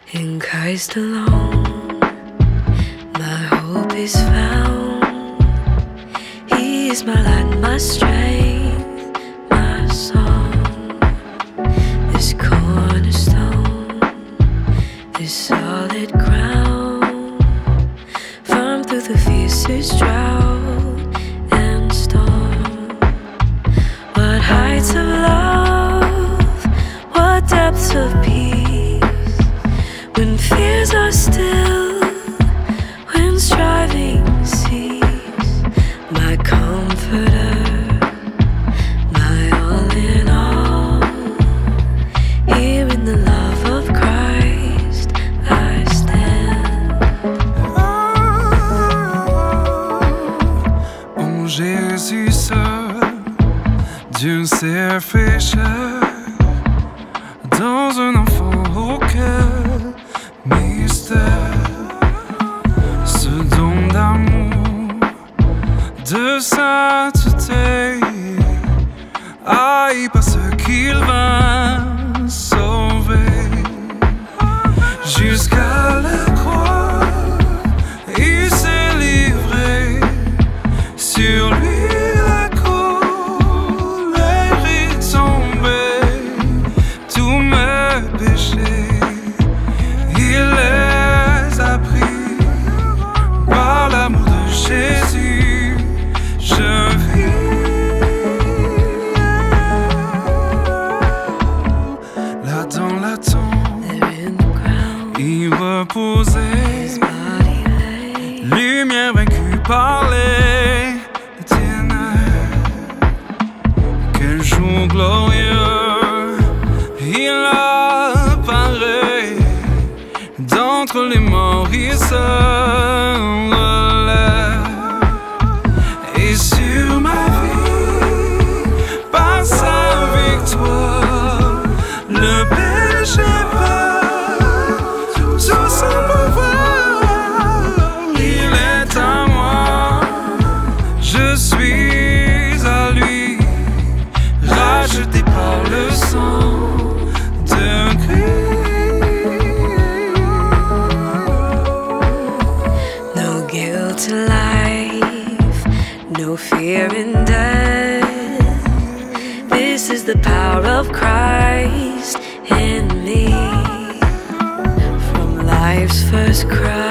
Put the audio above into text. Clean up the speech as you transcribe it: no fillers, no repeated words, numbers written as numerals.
In Christ alone, my hope is found. He is my light, my strength, my song. This cornerstone, this solid ground, firm through the fiercest drought and storm. What heights of love, what depths of peace, when fears are still, when striving cease. My comforter, my all in all, here in the love of Christ I stand. En Jésus seul, Dieu s'est fait chair, dans un enfant au cœur mystère, ce don d'amour, de sainteté, aïe, parce qu'il va sauver. Jusqu'à la croix, il s'est livré, sur lui la colère est tombée, tous mes péchés il les a pris. Par l'amour de Jésus, je vis. Là dans la tombe, il reposait, lumière vaincue par les ténèbres. Quel jour glorieux, il apparaît, d'entre les morts il se relève. Et sur ma vie, par sa victoire, le péché perd tout son pouvoir. Il est à moi, je suis à lui, racheté par le sang de Christ. No guilt to life, no fear in death. This is the power of Christ in me. From life's first cry